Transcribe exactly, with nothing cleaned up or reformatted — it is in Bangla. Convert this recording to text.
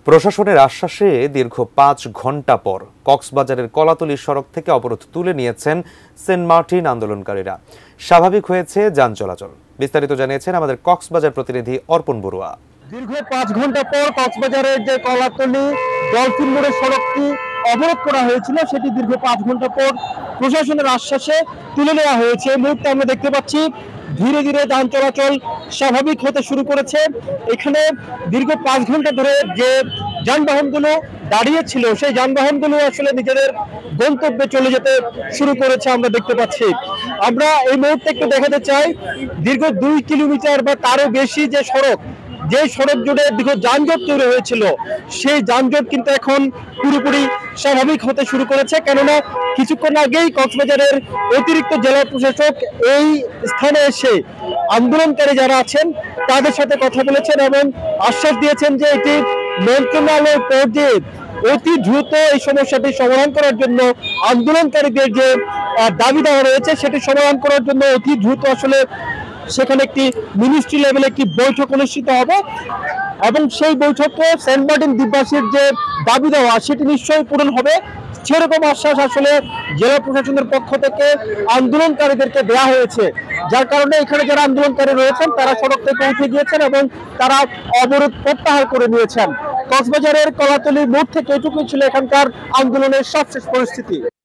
প্রশাসনের আশ্বাসে দীর্ঘ পাঁচ ঘণ্টা পর কক্সবাজারের কলাতলী সড়ক থেকে অবরোধ তুলে নিয়েছেন সেন্ট মার্টিন আন্দোলনকারীরা। স্বাভাবিক হয়েছে যান চলাচল। বিস্তারিত জানিয়েছেন আমাদের কক্সবাজার প্রতিনিধি অর্পণ বড়ুয়া। দীর্ঘ পাঁচ ঘন্টা পর কক্সবাজারের যে কলাতলী ডলফিন মোড়ের সড়কটি অবরোধ করা হয়েছিল সেটি দীর্ঘ পাঁচ ঘন্টা পর প্রশাসনের আশ্বাসে তুলে নেওয়া হয়েছে। এই মুহূর্তে আমরা দেখতে পাচ্ছি ধীরে ধীরে যান চলাচল স্বাভাবিক হতে শুরু করেছে। এখানে দীর্ঘ পাঁচ ঘন্টা ধরে যে যানবাহনগুলো দাঁড়িয়ে ছিল সেই যানবাহনগুলো আসলে নিজেদের গন্তব্যে চলে যেতে শুরু করেছে আমরা দেখতে পাচ্ছি। আমরা এই মুহূর্তে একটু দেখাতে চাই দীর্ঘ দুই কিলোমিটার বা তারও বেশি যে সড়ক, যে সড়ক জুড়ে দীর্ঘ যানজট তৈরি হয়েছিল সেই যানজট কিন্তু এখন পুরোপুরি স্বাভাবিক হতে শুরু করেছে। কেননা কিছুক্ষণ আগেই কক্সবাজারের অতিরিক্ত জেলা প্রশাসক এই স্থানে এসে আন্দোলনকারী যারা আছেন তাদের সাথে কথা বলেছেন এবং আশ্বাস দিয়েছেন যে এটি মন্ত্রণালয়ের পর্যায়ে অতি দ্রুত এই সমস্যাটি সমাধান করার জন্য আন্দোলনকারীদের যে দাবি দেওয়া রয়েছে সেটি সমাধান করার জন্য অতি দ্রুত আসলে সেখানে একটি মিনিস্ট্রি লেভেলে একটি বৈঠক অনুষ্ঠিত হবে এবং সেই বৈঠকে সেন্ট মার্টিন দ্বীপবাসীর যে দাবি দেওয়া সেটি নিশ্চয়ই পূরণ হবে, সেরকম আশ্বাস আসলে জেলা প্রশাসনের পক্ষ থেকে আন্দোলনকারীদেরকে দেওয়া হয়েছে। যার কারণে এখানে যারা আন্দোলনকারী রয়েছেন তারা সড়ক থেকে উঠে গিয়েছেন এবং তারা অবরোধ প্রত্যাহার করে নিয়েছেন। কক্সবাজারের কলাতলী মোড় থেকে এটুকুই ছিল এখানকার আন্দোলনের সবশেষ পরিস্থিতি।